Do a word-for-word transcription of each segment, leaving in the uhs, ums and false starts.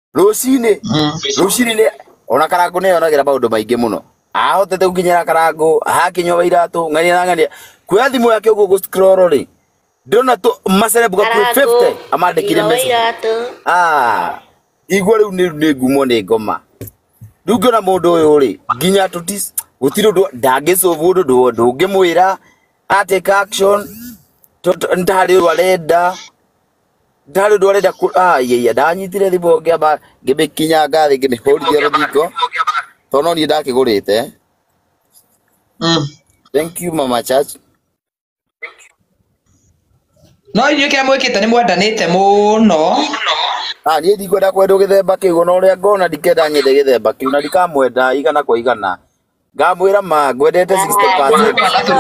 Rucini rucini ona Karangu ne onagira maundu maingi muno ahotete gukinyira Karangu hakinywa iratu ngania na ngania kuya thimu yake uguo gu scroll ri ndona tu macerebu ga fifty amandikire message ah igwa riu ni ni ngumo ni ngoma riu ngona mundu uyu ri nginya tuti gutiro ndangicovu ndu ndungimwira atake action ndari warenda ndari ndwarenda ah ye ndanyitire thimu ngiamba ngimikinya ngathi ngimihorithia ruthingo tono ni ndakigurite. Mm. Thank you Mama Church. No inyuĩ kĩa mwĩkĩte nĩ mwendanĩte mũno. Ah niĩ ndikwenda kwenda gĩthemba kĩu na ũrĩa ngona ndikenda nyende gĩthemba kĩu na ndikamwenda igana kwa igana. Ngamwĩra ma ngwendete sixty percent.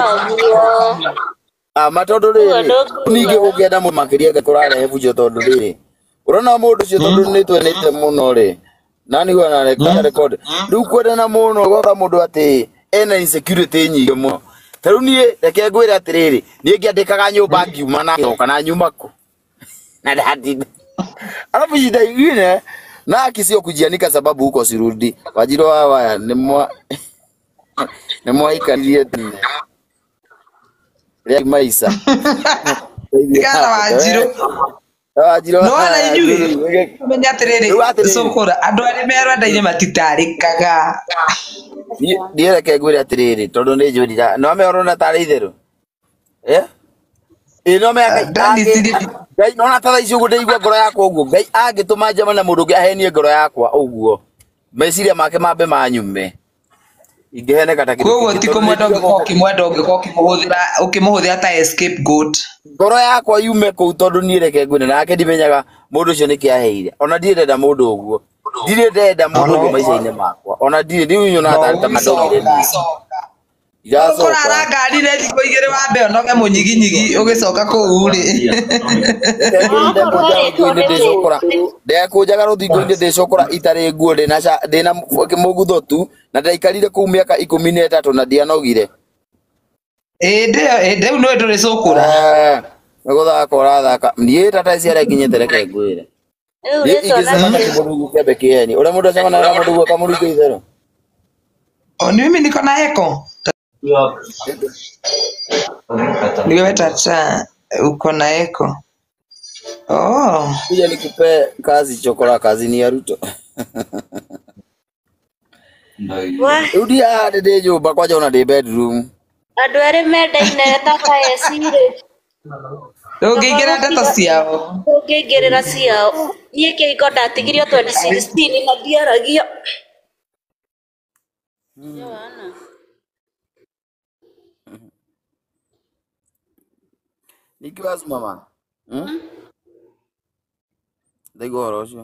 Ah matondũ rĩrĩ ningĩ ũngĩenda mũndũ makĩria ngakũrarehe bunjo tondũ rĩrĩ ũrona mũndũ ũcio tondũ nĩ twenete mũno rĩ na nĩ gwana record rĩu kwendana mũno gũka mũndũ atĩ ena insecurity nyingĩ mũno. Tarĩu niĩ reke ngwĩre atĩrĩrĩ niĩ ngĩandĩkaga nyũmba ngiuma na kana nyuma ku na ndati alafu shida ingine na akisio kujianika sababu huko sirudi Wajiro hawa ni mwa ni mwa ikandie tena ya maisha kana Wajiro Wajiro no na inyuĩ menya atĩrĩrĩ cukura andũ arĩa merwendaine matitarĩkaga niĩ reke ngwĩre atĩrĩrĩ tondũ nĩ njũrira no meorona tarĩ itherũ eh ino me ngai nona ta icio gũteigua ngoro yakwa ũguo ngai angĩtũma njama na mũndũ ũngĩ ahenie ngoro yakwa ũguo meciria make mambe manyume ingĩheneka ta kĩndũ koguo ti kũmwenda ũngĩkorwo ũkĩmwenda ũngĩkorwo ũkĩmũhũthĩra ũkĩmũhũthĩra ta escape goat ngoro yakwa yume kũu tondũ niĩ reke ngwĩre nake ndimenyaga mũndũ ũcio nĩkĩaheire ona ndirĩ ndenda mũndũ ũguo ndirĩ ndenda mũndũ ũguo maica-inĩ makwa ona ndirĩ rĩu nyona ta mandogire Kurara ngari re thikũ igĩrĩ wambe onoge mũnyiginyigi ũgĩcoka kũu rĩ ndekũnjaga rũthingo-inĩ ndĩcokora itarĩ nguo ndĩna mũgutho tu na ndaikarire kũu mĩaka ikũmi na ĩtatũ na ndianogire ĩndĩ rĩu nĩ ndũrĩ cũkũra nĩ gũthaka ũrathaka niĩ tata ciara nginyĩte reke ngwĩre ingĩcemana kĩmũrungu kĩambe kĩheni ũrĩa mũndũ acemanaga na mũndũ guo kamũrungu itherũ mimi niko na eko niwe tata uko na eko oh kuja nikupe kazi chokora kazi ni ya Ruto Rudi ya dede nyumba kwaja una de bedroom andũ erĩ mendaine tata esire ndũngĩingĩra ndeto ciao ndũngĩingĩrĩra ciao niĩ kĩhiko ndatigirio twenty sixteen na ndiaragio Nikiwas mama hmm Ndaigua ũhoro ũcio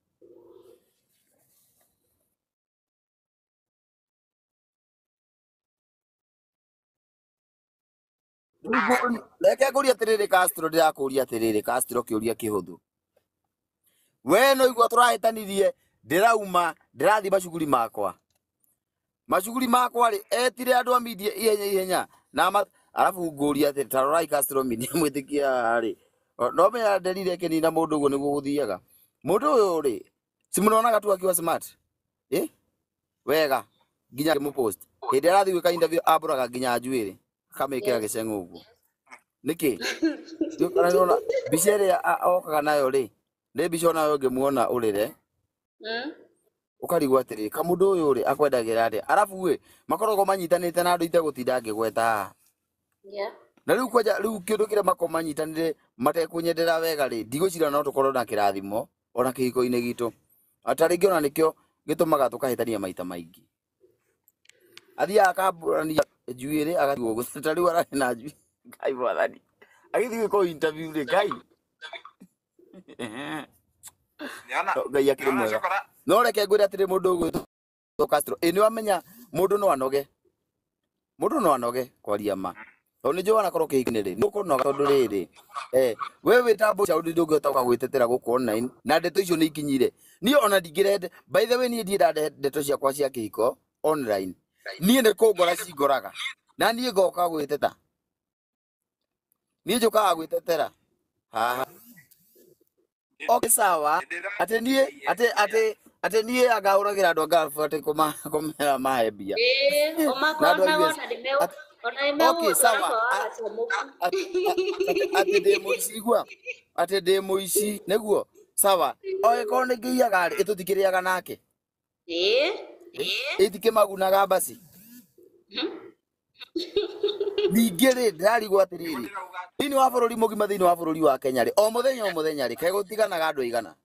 reke ngũrie atĩrĩrĩ Castro ndirakũria atĩrĩrĩ Castro kĩũria kĩhũthũ we no igua tũrahĩtanirie ndĩrauma ndĩrathi macuguri makwa macuguri makwa rĩ etire andũ a media ihenya ihenya na alafu ngũria atĩ tarorai Castro media mwĩtĩkia rĩ no menya nderire kĩnina mũndũ ũguo nĩguo gũthiaga mũndũ ũyũ rĩ simunaonaga tu akiwa smart eh wega nginya mũpost hĩndĩ arathi gwĩka interview ambũraga nginya njuĩrĩ akamĩkĩra gĩceng'o ũguo nĩkĩ nĩũkaraona mbica ĩrĩa okaga nayo rĩ nĩ mbica onayo ngĩmuona ũrĩre ũkarigwo atĩrĩ kamũndũ ũyũ rĩ akwendagĩra atĩa arabu we makoragwo manyitanĩte na andũ itegũtinda ngĩgweta na rĩu kwanja rĩu kĩndũ kĩrĩa makorwo manyitanĩre matekũnyendera wega rĩ ndigũcira no tũkorwo na kĩrathimo ona kĩhiko-inĩ gitũ ata rĩngĩ ona nĩkĩo gĩtũmaga tũkahĩtania maita maingĩ athiaga akambũrania njuĩrĩ agatigwo gũteta rĩu ararĩ na njuĩrĩ ngai mwathani agĩthiĩ gwĩkwo interview rĩ ngai ngai akĩrĩ mwega no reke ngwĩre atĩrĩ mũndũ ũgwĩtwo Castro ĩ nĩwamenya mũndũ no anoge mũndũ no anoge kwaria ma tondũ nĩnjũĩ wanakorwo kĩhiko-inĩ rĩ nĩũkũnoga tondũ rĩrĩ eh we wĩta Mbowe Chaũndũ ndũngĩhota gwĩtetera gũkũ online na ndeto icio nĩ ikinyire niĩ ona ndingĩrende by the way niĩ ndienda ndeto ciakwa cia kĩhiko online niĩ nĩ kũngora cingoraga na niĩ ngoka gwĩteta niĩ njũkaga gwĩtetera haha okay sawa ate nie ate ate ate nie agauragira ndo gafu ate kuma kumera mahebia eh omakona wona nimeo ona nimeo okay sawa ate ate demo isigwa ate demo isi neguo sawa oe kone ngiya gari itutikiriaga nake eh eh itike magunaga basi Ningere ndari gwa tiriri ini wa bururi mugima thini wa bururi wa Kenya ri o muthenya o muthenya ri kai gutiganaga andu igana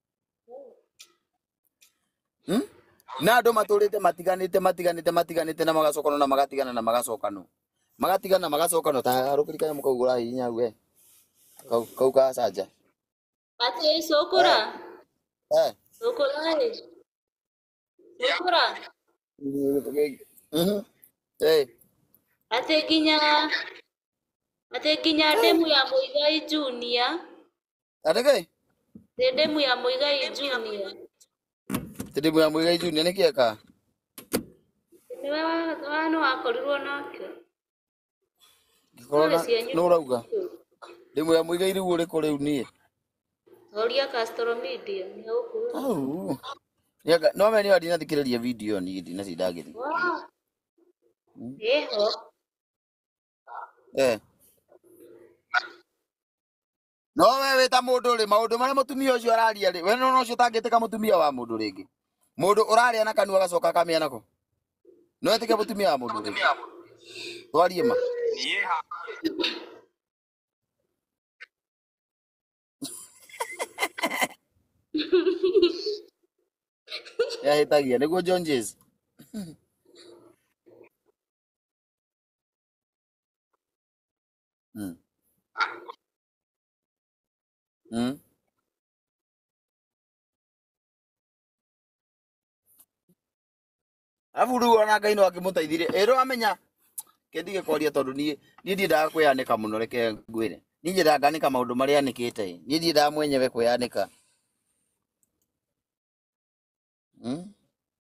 hm na andu maturite matiganite matiganite matiganite na magacokano na magatigana na magacokano magatigana magacokano ta rukirika mukagura hinya we kau kau ka saja ate sokora eh sokora sokora mhm eh ate ginya ate ginya demu ya Muigai Junior ate kai demu ya Muigai Junior demu ya Muigai Junior ne kieka ni wa wano akorirwo nake Korona no urauga demu ya Muigai riu uri kuri unie Horia Castro Media ni huko au yaga no me ni wadi na thikiriria video ni ndi na sidagiri eho eh no wewe ta mundu ri maundu mara mutumia ucio araria ri we no no ucio tangiteka mutumia wa mundu ringi mundu uraria na kanua gacoka kamia nako no etike mutumia wa mundu ringi twarie ma ya hitagia niguo Jones mm mm Aburu ona Ngai no akimutaithire ero amenya kendige kwaria tondu nie nie ndiendaga kwianika muno reke ngwire nie ndiendaga nganika maundu maria anikite nie ndiendaga mwenyewe kwianika mm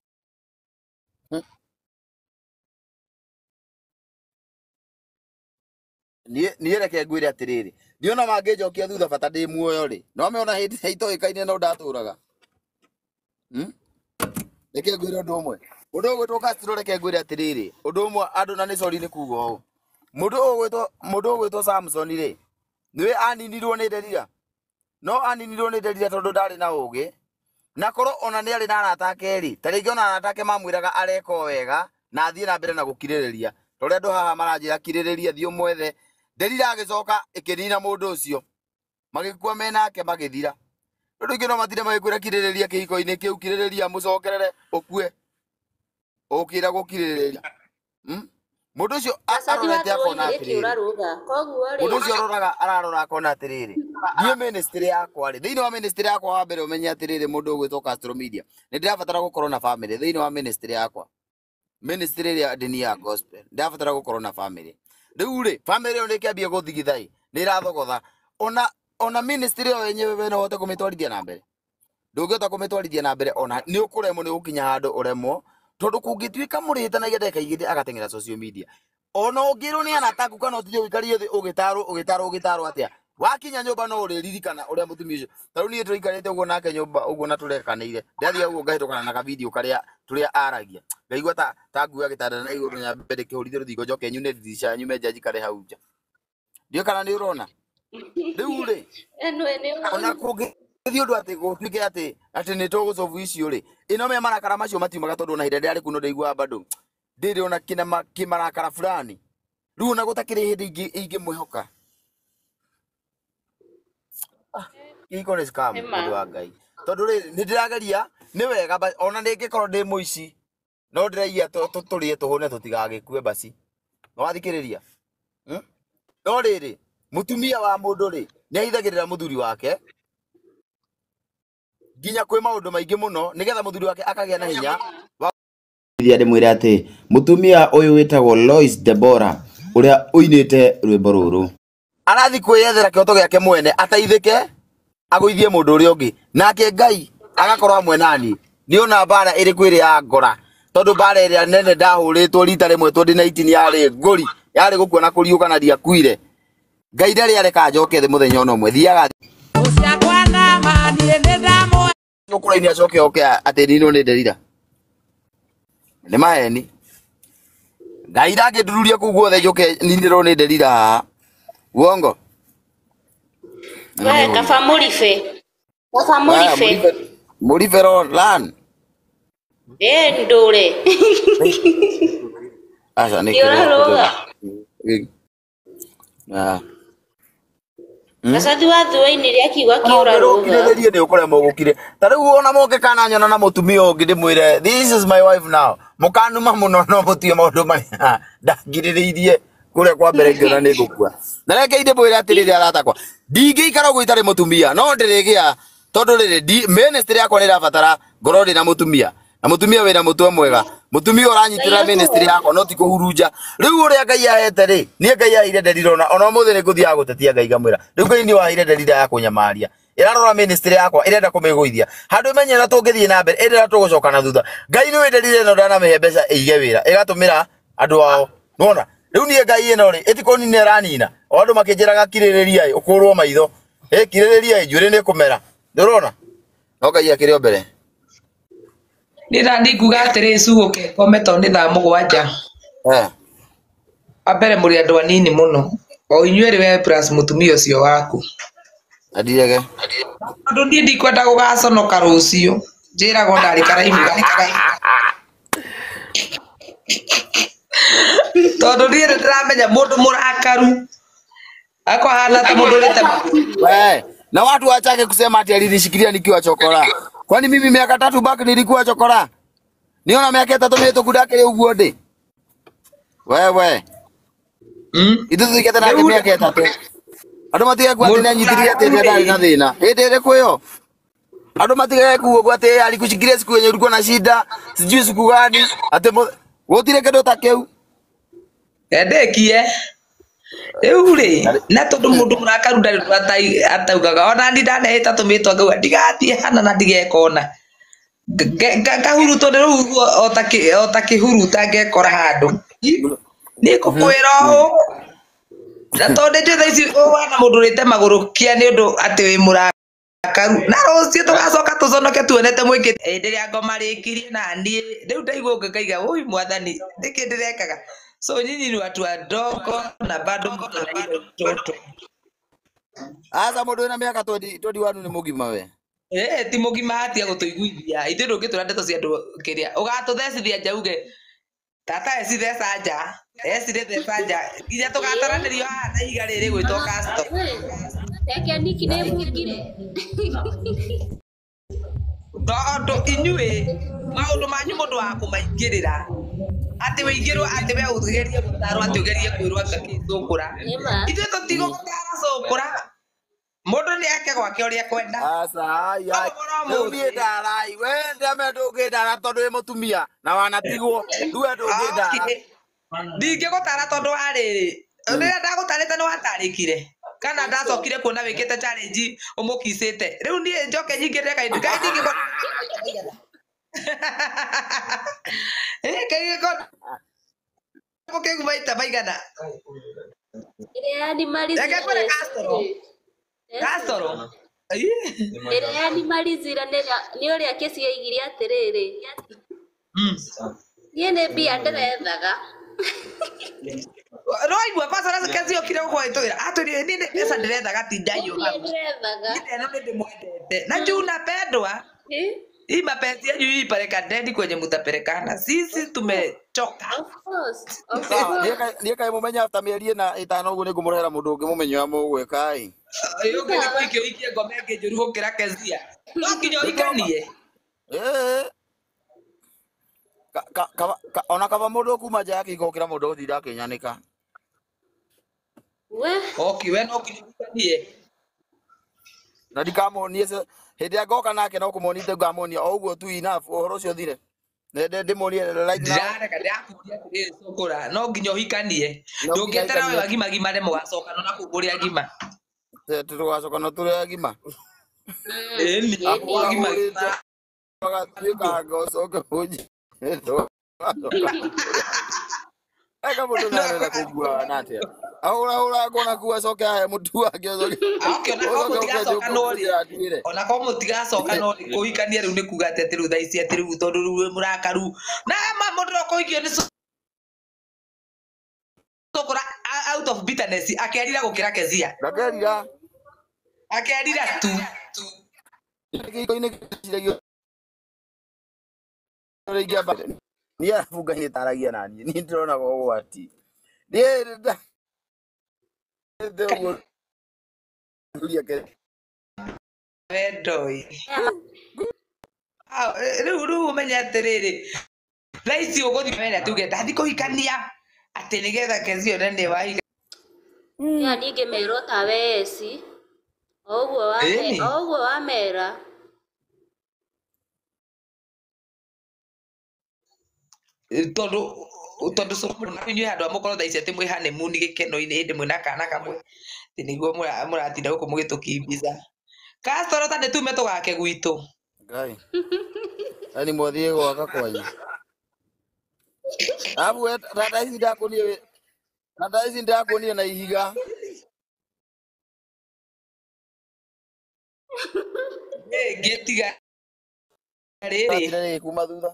nie nie reke ngwire atiriri ndiona manginjokia thutha bata ndi muoyo ri no me ona hindi itoikaine no ndaturaga mm reke ngwire undu umwe undu gwitwo Castro reke ngwire atiriri undu umwe andu na ni sorry ni kuga o mundu gwitwo mundu gwitwo Samson ri niwe aninirwo ni Delila no aninirwo ni Delila tondu ndari na ugi na koro ona ni ari na arata ake ri taringi ona arata ake mamwiraga areko wega na athie na mbere na gukiririria tori andu haha maranjira kiririria thio mwethe Delila agicoka ikinina mundu ucio magikua menake magithira ndu ingi no matire magikwira kiririria kihiko-ini kiu kiririria mucokerere ukue ukira gukiririria hm mundu ucio arorete akona atiriri mundu ucio aroraga ararora akona atiriri nie ministry yakwa ri thiini wa ministry yakwa wa mbere umenye atiriri mundu ugwitwo Castro Media ni ndirabatara gukorwo na family thiini wa ministry yakwa ministry ya dini ya gospel ndirabatara gukorwo na family riu ri family yo nikiambia guthigithai ni irathogotha ona ona ministry yo yenyewe we no hote kumitwarithia na mbere ndungihota kumitwarithia na mbere ona ni ukuremwo ni gukinya handu uremwo tondu kungituika muritanagia ndeka igithii agatengera social media ona ungirwo ni anataku kana utije wikarie thi ugitarwo ugitarwo ugitarwo atia wakinya nyumba no uririkana uria mutumia ucio taru ni turikarite uguo nake nyumba uguo na turekanire ndathia uguo ngahitukana na ka video karia turia aragia ngaigua ta ta ngua gitanda na iguru nya mbere kihurithio ruthingo njoke nyune dirisha nyume jaji kare hau nja ndio kana ni urona riu ri ona kungi thio ndu ati gutuike ati ati ni tugucovu icio ri ino me marakara macio matiumaga tondu na hinde ndari kuno ndaigua bado ndiri ona kina kimarakara fulani riu na gutakiri hindi ingi ingi mwihoka iko ni scam mundu wa Ngai tondu ri ni ndirageria ni wega ona ningikorwo ndi muici no ndiraia tuturie tuhune tutigagikue basi no wathikiriria hm no riri mutumia wa mundu ri ni aithagirira muthuri wake nginya kwi maundu maingi muno nigetha muthuri wake akagia na hinya ithia ndimwire ati mutumia uyu witagwo Lois Debora uria uinite rwimbo ruru arathi kwiyethera kioto giake mwene ataithike aguithie mundu uria ungi nake Ngai agakorwo amwe nani ni ona bara iri kwiri ya ngora tondu bara iri nene ndahuritwo rita rimwe twenty nineteen yari nguri yari gukuona kuriuka na ndiakuire Ngai ndari areka njoke thi muthenya ono mwe thiaga Nokura ini acoke oke ate nino ne derira. Nĩ maheni. Ngai ndangĩndururia kũu guothe njoke nindĩrwo nĩ derira. Uongo. We kaba mũribe. Kaba mũribe. Mũribe ro lan. Eh ndũre. Acha nĩ kĩrĩa. Ah. Gacathi wa thuaini ria kiuga kiura ruga. Nĩ nĩ ũkore mũgũkire. Ta rĩu ona moke kana nyona na mũtumia ũngĩ ndĩmwĩre this is my wife now. Mũkanuma mũno no mũtue maũndũ marĩa ndangirĩrĩirie kũrĩa kwa mbere ngĩona nĩ ngũkua. Na reke inde mwĩre atĩrĩrĩ aratakwa. Ndingĩikara ũguo itarĩ mũtumia no ndĩrĩgĩa tondũ rĩrĩ ministry yakwa nĩ ĩrabatara ngoro ndĩ na mũtumia. Na mũtumia wĩna mũtwe mwega. Mũtumia ũranyitĩra ministry yakwa no ti kũhurunja. Rĩu ũrĩa Ngai ahete rĩ niĩ Ngai aheire nderira ona ona mũthĩ nĩ ngũthiaga gũtetia Ngai ngamwĩra. Rĩu Ngai nĩ waheire nderira ya kũnyamaria. Ĩrarora ministry yakwa ĩrenda kũmĩgũithia. Handũ menyera tũngĩthiĩ na mbere ĩrenda tũgũcoka na thutha. Ngai nĩ wenderire ĩno ndanamĩhe mbeca ĩige wĩra ĩgatũmĩra andũ ao. Nona rĩu niĩ Ngai ĩno rĩ ĩtikoni nĩ ranina. O andũ makĩnjĩraga kirĩrĩria ũkũrwo maitho. Ĩ kirĩrĩria njuĩrĩ nĩ kũmera. Ndũrona? No Ngai akĩrĩ o mbere. Nira ndikuga atĩrĩ cuguke ngome to nĩ thaa mũgwanja. Eh. Ambere mũrĩ andũ anini mũno. O inyuĩ rĩ we plus mũtumia ũcio waku. Adirege. Andũ ndiĩ ndikwenda gũgaconoka rũciũ. Njĩragwo ndarĩ karaimu garĩ karaimu. Tondũ ndiĩ ndĩramenya mũndũ mũrakaru. Ako hana ta mũndũ ũrĩte. We, na watu wachake kusema ati alinishikilia nikiwa chokora. Kwani mimi miaka tatu back nilikuwa chokora? Niona miaka tatu mimi tukudake uguo ndi. Wewe. Mm. Ithu thikete na miaka tatu. Andu matiga gwatene nyithiria ati ndari na thina. Hĩndĩ ĩrĩ kuyo. Andu matiga kuo gwate alikushikilia siku yenye ulikuwa na shida. Sijui siku gani. Ati gutire kĩndũ ta kĩu. Endekie. Rĩu rĩ na tondũ mũndũ mũrakaru ndarĩ ataugaga ona ndi ndanehĩta tũmĩtwa ngauga ndigathiĩ hana na ndigekona ngahurutwo nĩ rĩu o ta kĩhuruta ngekora handũ nĩ ngũkwĩra ũũ na tondũ njĩ thaa ici ũhana mũndũ ũrĩte magũrũ kia nĩ ũndũ atĩ wĩ mũrakaru na rũciũ tũgacoka tũconoke tuonete mwĩkĩte hĩndĩ ĩrĩa ngoma rĩkirie na niĩ rĩu ndaigua ngaiga ũi mwathani nĩkĩ ndĩrekaga. So nyinyi ni watu wadogo na bado mtoto. Asa mũndũ wĩna mĩaka twenty-one nĩ mũgima we. Eh ti mũgima hatia gũtũiguithia. Ithuĩ ndũngĩtũra ndeto cia andũ kĩrĩa. Ũgatũthecithia njauge. Tata eci theca nja. Eci theca nja. Nginya tũgataranĩrio haha na iga rĩrĩ gwĩtwo custom. Reke niki nĩ mũgire. Ndũ inyuĩ maũndũ manyu mũndũ wa kũmaingĩrĩra. Ati weigirwo ati we ugerie gũtarwo ati ugerie kwirwo ngakĩthũkũra. Ithuĩ tũtigwo gũtara cũkũra. Mũndũ nĩ ake gwake ũrĩa kwenda. Asa aya. Rĩu niĩ ndarai we ndeme ndũngĩndara tondũ wĩ mũtumia na wanatigwo nduwe ndũngĩndara. Ndingĩgũtara tondũ wa rĩrĩ. Rĩrĩa ndagũtarĩte nĩ watarĩkire. Kana ndacokire kuona wĩkĩte challenge ũmũkicĩte. Rĩu niĩ njoke nyingĩre kaindũ kaindĩ ngĩkora. Eh kaĩ ko Porque kumaita baigana. Ile animalizira. Eka kwa Castro. Castro. Ai. Ile animalizira ni uri akĩciaigirie atĩrĩrĩ. Mm. Yene bia nderethaga. Roigua pasara kazi okire gũkũhĩtũkĩra. Atũrĩ ni pesa nderethaga ti ndayo. Nderethaga. Ndio ndio ndimwendete. Na juu unapendwa. Eh? Hii mapenzi yenu hii peleka ndeni kwenye mtapelekana. Sisi tumechoka. Of course. Of course. Niĩ kaĩ mũmenya after mĩeri ĩna ĩtano ũguo nĩ ngũmũrehera mũndũ ũngĩ mũmenyo mũgwĩka ĩ. Ũyũ ũngĩ nĩ kũikio ikie ngome ĩngĩ njũru gũkĩra Kezia. No nginya ũikanie. Eh. Ona kaba mũndũ kuma nja yake igokĩra mũndũ ũthiĩ ndakĩnyanĩka. We. Okay, we no nginya ũikanie. Na ndikamuonie hĩndĩ ngoka nake no kũmuonia ngamuonia o ũguo tu enough ũhoro ũcio thire. Nende ndĩmuonie right now. Ndareka ndakuria atĩrĩ cũkũra no nginya ũhikanie. Ndũngĩetera we wagima gima rĩ mũgacoka no nakũ kũrĩa gima. Tũgacoka no tũrĩa gima. Ĩ ni wagima gima. Wagatuĩka ngocoka ũnji. Eka mũndũ ndarenda kũigua na atĩa. Ahora ora kona kuwa soke ahe mutu wake soke. Okay, ona ko mutigacoka no ri. Ona ko mutigacoka no ri kuhikania riu ni kuga ati riu thaa ici ati riu tondu riu murakaru. Na ma mundu no kuhikio ni sokora out of bitterness akerira gukira Kezia. Ndakerira. Akerira tu. Kiko-ini kiragio. Regia ba. Ni arafunga hitaragia nani. Ni ndrona go gwati. Ni nda. Ndio kulia ke. Vendoi. Ah, riu riu menya atiriri. Raisi uguthi menya tuge ndathi kuhikania. Ati nigetha Kezia nene wahiga. Ya nige mero tawe eci. Oguo wa oguo wa mera. Tondu tondu somo na binyu handu amukoro thaa ici ati mwi honeymoon gikeno-ini indi mwina kana kamwe ti niguo muratinda guku mugitukimbiza kasoro tande tume tugake gwitu Ngai. Ani mothie gwaka kwanyu. Abu rada ici ndakunie. Rada ici ndakunie na ihiga. Eh getiga riri. Riri kuma thutha.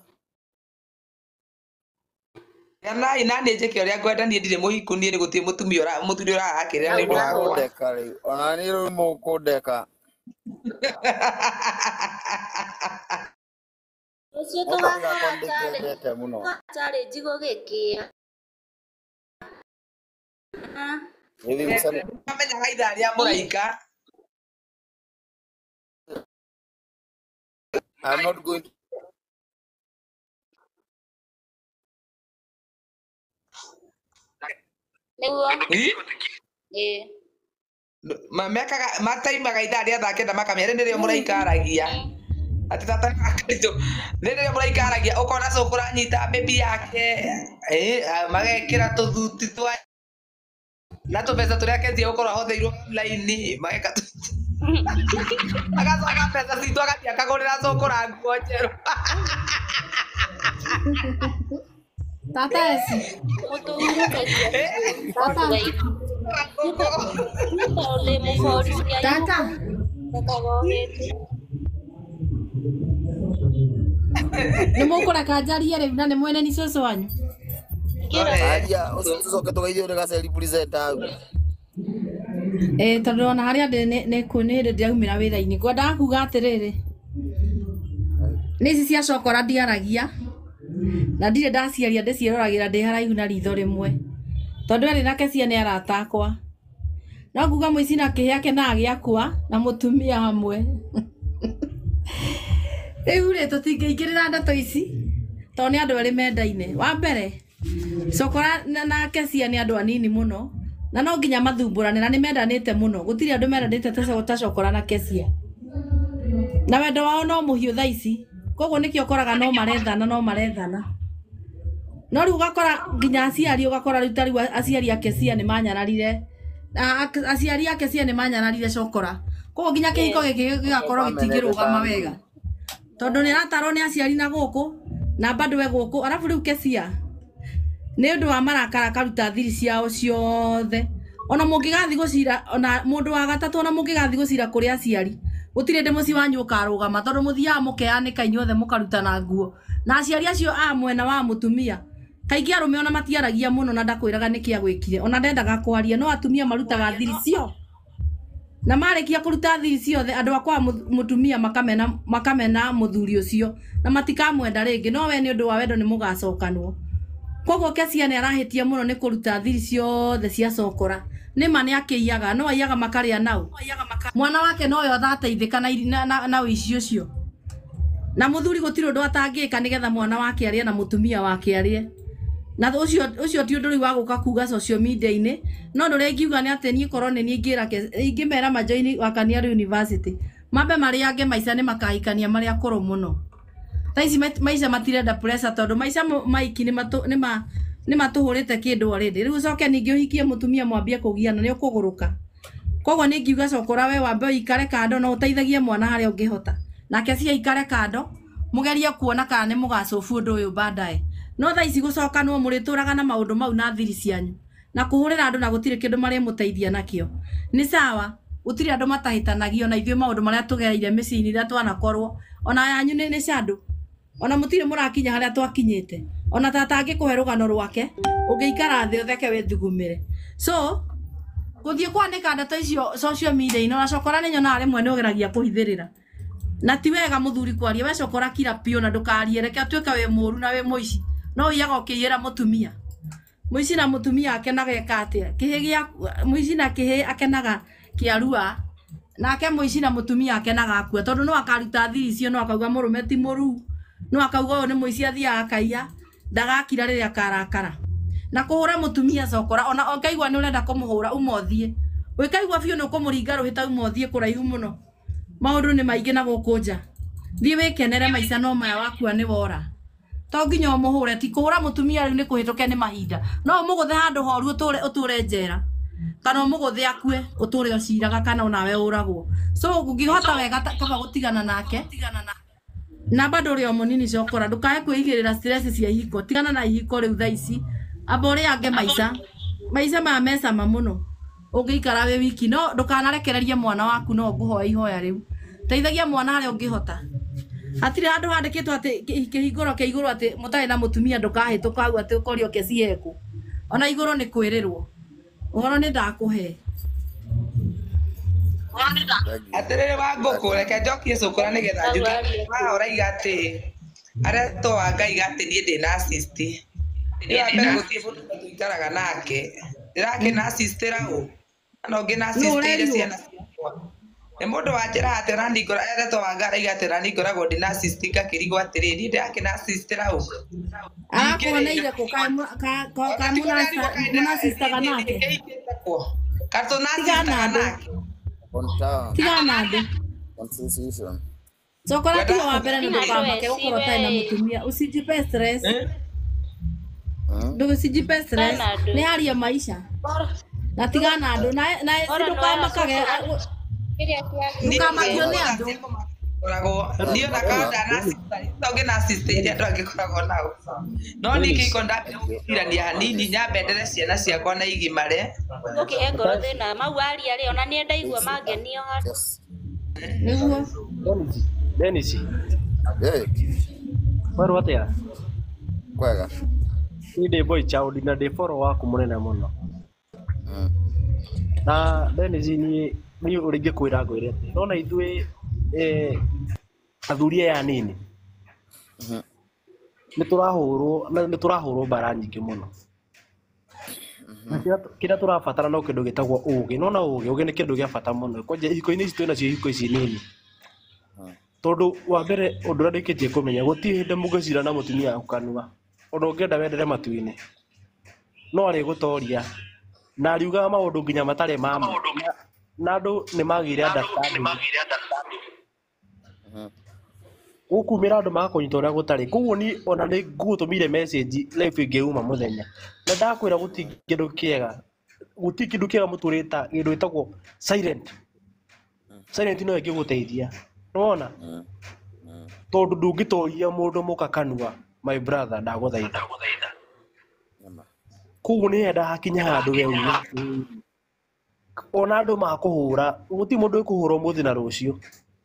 Yana ina nĩ njeke ũrĩa ngwenda niĩ ndirĩ mũhiku niĩ nĩ gũtirĩ mũtumia ũra mũthuri ũrahakĩrĩra nĩ ũndũ wakwa. Ndeka rĩu. Ona niĩ rĩu mũkũndeka. Ucio tũgakandĩkĩte mũno. Tarĩ njigo gĩkĩa. Amenyaga ithaa rĩa mũraika. I'm not going to Nĩguo. Eh. Mamekaga mataimaga ithaa rĩa thaa kenda makamĩra nĩrĩo mũraika aragia. Ati tata nĩmakaritu. Nĩrĩo mũraika aragia ũkona cũkũra nyita baby yake. Eh magekĩra tũthuti twa na tũmbeca tũrĩa Kezia gũkorwo ahotheirwo line mageka agacoka mbeca citũ agathi akagũrĩra cũkũra nguo njerũ. Tata eci. Mũtũire Kezia. Tata. Ole mũboricia. Tata. Tata gogete. Nĩ mũkũreka njarie rĩu na nĩ mwene ni cũcũ wanyu. aria ucoke tugeithio ni gaceri present hau. Eh tondu ona haria ndi nĩ ku nĩ hĩndĩ ndĩraumĩra wĩra-inĩ ngwendaga kuga atĩrĩrĩ nĩ ici cia cokora ndiaragia na ndirĩ ndaciaria ndĩciĩroragĩra ndĩ haraihu na ritho rĩmwe tondu arĩ na Kezia nĩ arata akwa no kuga mũici na kĩhĩa ke na agĩakua na mũtumia hamwe rĩu rĩ tũtingĩingĩrĩra ndeto ici tondũ nĩ andũ erĩ mendaine wa mbere cokora na Kezia nĩ andũ anini mũno na no nginya mathumbũrane na nĩ mendanĩte mũno gũtirĩ andũ mendanĩte ta cokora na Kezia na wendo wao no mũhiũ thaa ici koguo nĩkĩo ũkoraga no marethana no marethana no rĩu ũgakora nginya aciari ũgakora rĩu ta rĩu aciari a Kezia nĩ manyanarire aciari a Kezia nĩ manyanarire cokora koguo nginya kĩhiko gĩkĩ gĩgakorwo gĩtingĩrũgama wega tondu nĩ aratarwo nĩ aciari na gũkũ na bado we gũkũ arabu rĩu Kezia nĩ ũndũ wa marakara karuta thiri ciao ciothe ona mũngĩgathi gũcira ona mũndũ wa gatatũ ona mũngĩgathi gũcira kũrĩ aciari gũtirĩ ndĩ mũciĩ wanyu ũkarũgama tondũ mũthiaga mũkeanĩka inyuothe mũkaruta na nguo na aciari acio a mwena wa mũtumia kaingĩ arũme ona matiaragia mũno na ndakwĩraga nĩkĩ agwĩkire ona ndendaga kwaria no atumia marutaga thiri cio na marĩkia kũruta thiri ciothe andũ akwa mũtumia makamena makamena mũthuri ũcio na matikamwenda rĩngĩ no we nĩ ũndũ wa wendo nĩ mũgacokanwo koguo Kezia nĩ arahĩtia mũno nĩ kũruta thiri ciothe cia cokora nĩma nĩ akĩiyaga no aiyaga makarĩa nau mwana wake no yo thateithĩka na na, na ũici ũcio na mũthuri gũtirĩ ũndũ atangĩka nĩgetha mwana wake arĩe na mũtumia wake arĩe na ũcio ũcio ti ũndũ rĩu wa gũka kuga social media-inĩ no ndũrĩa ingiuga nĩ atĩ niĩ korwo nĩ niĩ ingĩra ingĩmera majoini wakania university mambe marĩange maica nĩ makahikania marĩa akũrũ mũno taici maica matirenda pressure tondu maica maiki nĩ ma nĩ matũhũrĩte kĩndũ already rĩu coke ningĩ ũhikie mũtumia mwambie kũgiana nĩ ũkũgũrũka koguo nĩ ngiuga cokora we wambe ũikare kando no ũteithagie mwana harĩa ũngĩhota na Kezia ikare kando mũgerie kuona kana nĩ mũgacobu ũndũ ũyũ baadaye no thaa ici gũcokanwo mũrĩtũraga na maũndũ mau na thiri cianyu na kuhurira andu na gutire kindu mari muteithia nakio ni sawa gutire andu matahitanagio na ithuĩ maundu maria tugereire mĩciĩ-inĩ iria twanakorwo ona yanyu nĩ shandu ona mutire murakinya haria twakinyite ona tata angikuhe rugano rwake ungiikara thĩ utheke withugumire so guthie kwanika ndeto icio social media ino na cokora nĩ nyona rimwe nĩ ugeragia kuhithirira na ti wega muthuri kwaria we cokora kila pio na ndukarie reke atuĩke we mũru na we mũici no iyaga ukiyera mutumia muici na mutumia akenaga ekatia kihe gia muici na kihe akenaga kiarua nake muici na mutumia akenaga akua tondu no akaruta thiri icio no akauga murume ti muru no akauga o ni muici athia akaiya ndagakira riria karakara na kuhura mutumia cokora ona onkaigwa ni urenda kumuhura umothie wikaigwa biu no kumuringa ruhita umothie kuraihu muno maundu ni maingi na gukunja thie wikenere maica no maya wakua ni wora to nginya umuhure ti kuhura mutumia riu ni kuhituke ni mahinda no muguthe handu horu uture uture njera kana muguthe akue uture ociraga kana onawe uragwo so ngihota wega kaba gutigana nake na bado ri omunini cokora ndukae kwigirira stress cia ihiko tigana na ihiko riu thaa ici abore ange maica maica ma mesa mamuno ungiikara we wiki no ndukanarekererie mwana waku no nguhoya ihoya riu teithagia mwana haria ungihota hatire handu handikitwo ati kihinguro ke iguru ati mutari na mutumia ndukahituka au ati ukorio ke cieku ona iguru ni kwirirwo uhoro ni ndakuhe atirire wa ngũkũ reke njokie cũkũra nĩgetha njuke haha ũraiga atĩ arĩa toa Ngai gatĩ niĩ ndĩ na assist ĩyo mbere gũthiĩ bũrũri tũikaraga nake ndĩrakĩna assistĩra ũ na ũngĩ na assistĩire ciana ciakwa nĩ mũndũ wa njĩra atĩ nani ngora arĩa toa Ngai araiga atĩ nani ngoragwo ndĩ na assist ngakĩrigwo atĩrĩ niĩ ndĩrakĩna assistĩra ũ arakuoneire kũ kamuna sistaga nake katũ na assistĩra nake tigana andũ cokora tiga wa mbere nĩ ndũkamake gũkorwo ũtarĩ na mũtumia usijipe stress ndũgũcijipe stress nĩ haria maisha na tigana andũ na ndũkamakage ndũkamakio nĩ andũ koragwo niyo na kaunda na sister na sister iria andũ angĩkoragwo nao no ningĩ iko ndakĩrania hanini nyambendere ciana ciakwa na igimare ũkĩhe ngoro thĩna mau aria rĩ ona niĩ ndaigua mangenio hano nĩguo Dennis Eh, wewe atia kwega. ni ndĩ boy child na ndĩ follow waku mũnene mũno Mm. na Dennis ni ni ũrĩngĩ kwĩra ngwĩre atĩ nona ithuĩ eh athuri aya nini Mhm. nĩ tũrahũrwo nĩ tũrahũrwo mbara nyingĩ mũno kĩrĩa tũrabatara no kĩndũ gĩtagwo ũgĩ nona ũgĩ ũgĩ nĩ kĩndũ gĩa bata mũno kwanja ihiko-inĩ ici twĩnacio ihiko ici nini tondu wa mbere ũndũ ũrĩa ndĩkĩtie kũmenya gũtirĩ hĩndĩ mũngĩcira na mũtumia waku kanua ũndũ ũngĩenda wendere matu-inĩ no arĩgũtoria na ariugaga maũndũ nginya matarĩ ma ma na andũ nĩ magĩire understanding gũkumĩra andũ magakũnyita ũrĩa gũtarĩ koguo ni ona nĩ ngũgũtũmire message live ĩngĩuma mũthenya na ndakwĩra gũtirĩ kĩndũ kĩega gũtirĩ kĩndũ kĩega mũtũrĩta kĩndũ gĩtagwo silent silent no ĩngĩgũteithia nĩwona tondu ndũngĩtoria mũndũ mũka kanua my brother ndagũthaitha koguo nĩ enda hakinya handũ we ona andũ makũhũra gũtirĩ mũndũ ũkũhũra ũmũthĩ na rũciũ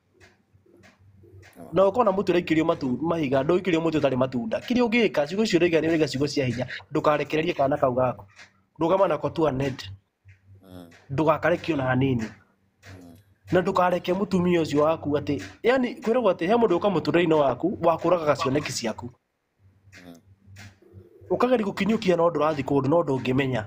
na ũkona mũtu ũraikĩrio matu mahiga ndũikĩrio mũtu ũtarĩ matunda kĩrĩa ũngĩka ciugo icio ũraiga nĩ ũraiga ciugo cia hinya ndũkarekererie kana kau gaku ndũgama nako tu net ndũgakarekio na hanini na ndũkareke mũtumia ũcio waku atĩ yani kwĩragwo atĩ he mũndũ ũka mũtũrĩre-inĩ waku wakũragaga cioneki ciaku ũkageria gũkinyũkia no ndũrathiĩ kũndũ no ndũngĩmenya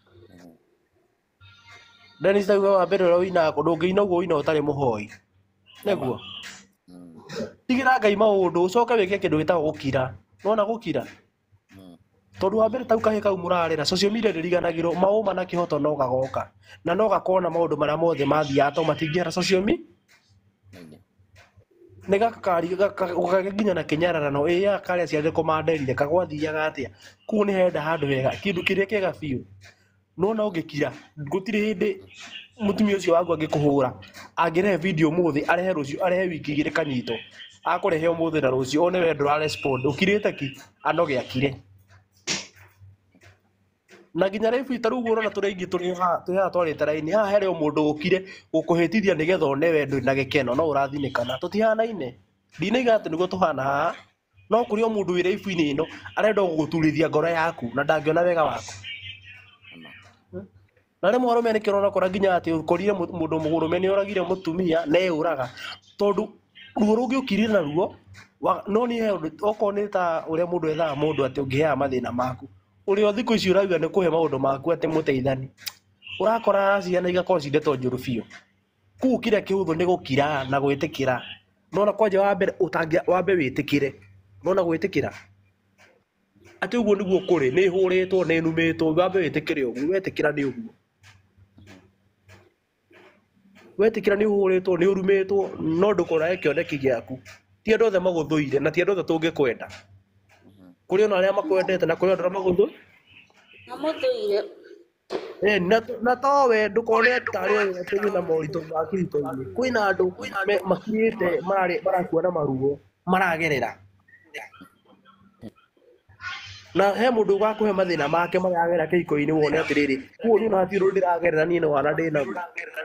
Dennis tauga wa mbere ũrĩa wĩinaga ndũngĩina ũguo wĩina ũtarĩ mũhoi nĩguo tigĩra Ngai maũndũ ũcoke wĩke kĩndũ gĩtagwo gũkira nona gũkira tondu wa mbere tau kahĩ kau mũrarĩra social media ndĩriganagĩrwo maũma na kĩhoto no gagoka na no gakona maũndũ marĩa mothe mathiaga to matingĩara social media nĩ gakari gũkaginya na kĩnyararano ĩya karĩa ciathe kũmanderire kagwathiaga atĩa kũu nĩ henda handũ hega kĩndũ kĩrĩa kĩega biũ nona ũngĩkira gũtirĩ hĩndĩ mũtumia ũcio waku angĩkũhũra angĩrehe video mũthĩ arehe rũciũ arehe wiki igĩrĩ kanyito akũrehe ũmũthĩ na rũciũ one we ndũra respond ũkirĩte ki anoge akire na nginya rĩbu ita rĩu ũrona tũrĩa ingĩ tũrĩ haha tũrĩ haha twarĩte raini haha he rĩo mũndũ ũkire gũkũhĩtithia nĩgetha one wendo na gĩkeno no ũrathinĩkana tũtihanaine ndinoiga atĩ nĩguo tũhana haha no kũrĩ o mũndũ wĩ raibu-inĩ ĩno arenda gũgũturithia ngoro yaku na ndangĩona wega waku na rĩmwe arũme nĩkĩo ũrakora nginya atĩ ũkorire mũndũ mũgũrũme nĩ oragire mũtumia na eũraga tondũ ruo rũngĩ ũkirire naruo no niĩ okorwo nĩ ta ũrĩa mũndũ ethaga mũndũ atĩ ũngĩheaga mathĩna maku ũrĩa thikũ ici ũrauga nĩ kũhe maũndũ maku atĩ mũteithani ũrakora ciana igakorwo cindĩtwo njũru biũ kũu kĩrĩa kĩhũthũ nĩ gũkira na gwĩtĩkĩra nona kwanja wa mbere ũtangĩa wambe wĩtĩkĩre nona gwĩtĩkĩra atĩ ũguo nĩguo kũrĩ nĩ hũrĩtwo nĩ numĩtwo wambe wĩtĩkĩre ũguo wetĩkĩra nĩ ũguo wetĩkĩra nĩ hũrĩtwo nĩ ũrumĩtwo no ndũkona kĩoneki gĩaku ti andũ othe magũthũire na ti andũ othe tũngĩkwenda kũrĩ ona arĩa makwendete na kũrĩ ona arĩa magũthũ na mũthũire eh na na towe ndũkone tarĩ wewe tũrĩ na moritũ ma kĩhiko-inĩ kwĩna andũ makirĩte mararĩ marakuona maruo maragerera na he mũndũ ũgakũhe mathĩna make maragera kĩhiko-inĩ wone atĩrĩrĩ kuo nĩ ona hatiũrũ ndĩragerera niĩ nĩ wana ndĩnaguo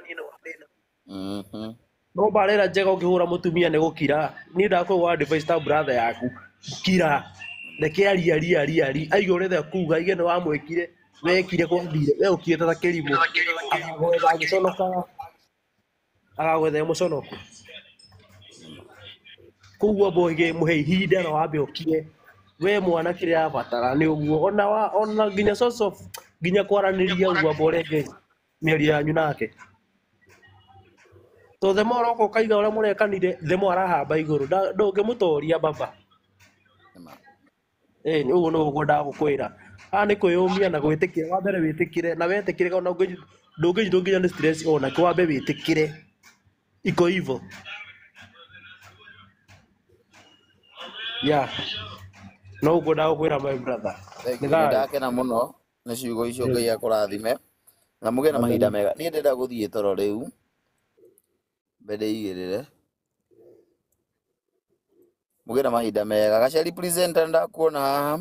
Mhm. no barera njega ũkĩhũra mũtumia nĩ gũkira niĩ ndakũgwa advice ta brother yaku kira reke aria aria aria aria aigua ũrĩa kuuga ige nĩ wamwĩkire wekire kwathire we ũkire ta kĩrimũ agagwetha agĩconoka agagwetha mũconoku koguo mboige mũhe ihinda na wambe ũkire we mwana kĩrĩa abatara nĩ ũguo ona ona nginya source of nginya kwaranĩria ũguo mborenge mĩario yanyu nake to the more ũko kaiga ũrĩa mũrekanire the more arahamba igũrũ ndũngĩmũtoria baba eh nĩ ũguo nĩguo ngwendaga gũkwĩra haha nĩ kwĩyũmia na gwĩtĩkĩra wa mbere wĩtĩkĩre na wetĩkĩre ona ndũngĩnyitwo nginya nĩ stress ona kĩ wambe wĩtĩkĩre iko hivyo ya no ngwendaga gũkwĩra my brother ndakena mũno nĩ ciugo icio Ngai akũrathime na mũgĩe na mahinda mega niĩ ndĩrenda gũthiĩ toro rĩu mbere igĩrĩre mũgĩe na mahinda mega Gachari presenter ndakuona haha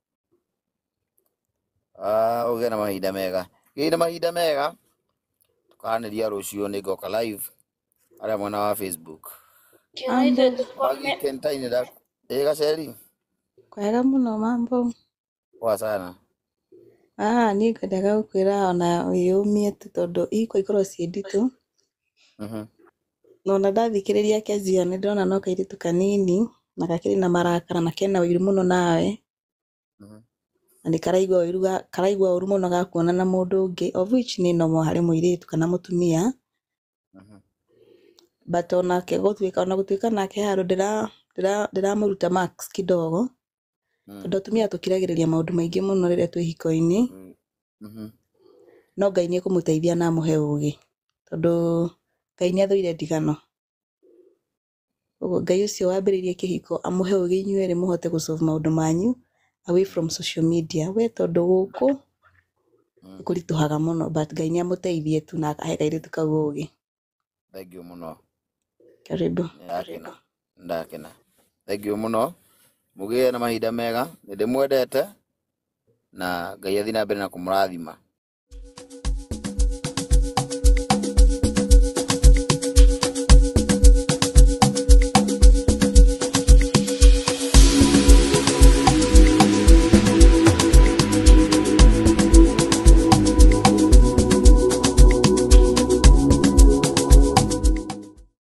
ah ũgĩe na mahinda mega gĩe na mahinda mega tukanĩria rũciũ nĩ ngoka live arĩa mwena wa Facebook kentaine da eh Gachari kwega mũno mambo kwa sana ah niĩ kwendaga gũkwĩra ona wĩyũmie tu tondũ iko ikorwo ciĩ nditũ mhm no na ndathikĩrĩria kĩanjia nĩ ndĩrona no kairĩtu kanini na gakĩrĩ na marakara na kena ũiru mũno nawe mhm na nĩ karaigua ũiru karaigua ũru mũno gakuona na mũndũ ũngĩ of which nĩ normal harĩ mũirĩtu kana mũtumia mhm but ona ke gũtuĩka ona gũtuĩka nake harũ ndĩra ndĩramũruta max kidogo tondũ atumia tũkiragĩrĩria maũndũ maingĩ mũno rĩrĩa twĩ hiko-inĩ mhm no Ngai nĩ kũmũteithia na amũhe ũgĩ tondũ Ngai nĩ athũire ndigano ũguo Ngai ũcio wambĩrĩirie kĩhiko amũhe ũgĩ inyuerĩ mũhote gũsolve maũndũ manyu away from social media we tondũ gũkũ kũritũhaga mũno but Ngai nĩ amũteithie tu na akahe kairĩtu kau ũgĩ thank you mũno karibu ndakena ndakena thank you mũno mũgĩe na mahinda mega nĩ ndĩmwendete na Ngai athiĩ na mbere na kũmũrathima